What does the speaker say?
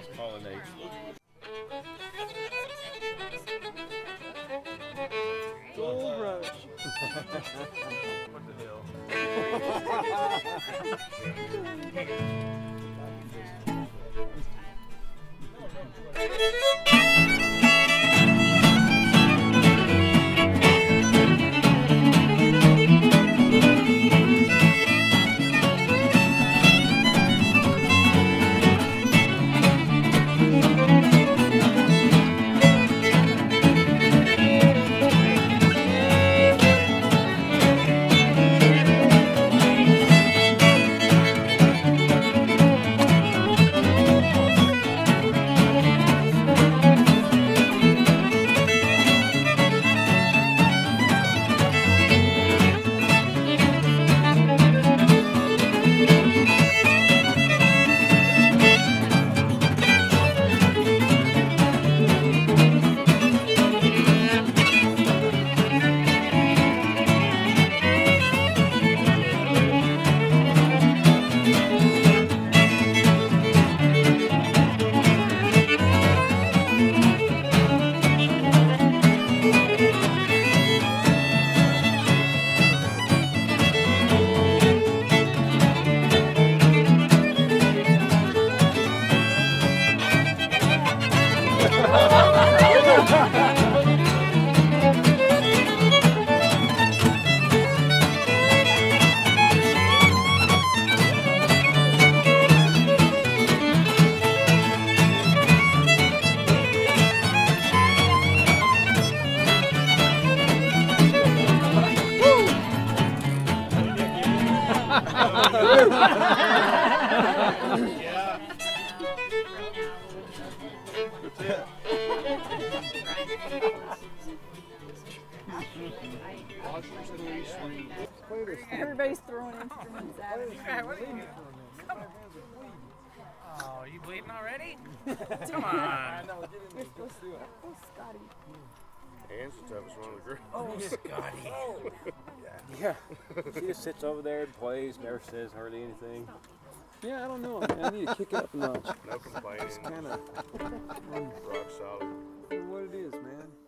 cross-pollinates. Gold rush. What the hell? Yeah. Everybody's throwing instruments at him. Oh, you bleeding already? Come on. You're supposed to. Oh, Scotty. Hands the toughest one on the group. Oh, Scotty. Yeah. She just sits over there and plays, never says hardly anything. Yeah, I don't know, man. I need to kick it up a notch. No complaining. It's kind of Rock solid. what it is, man.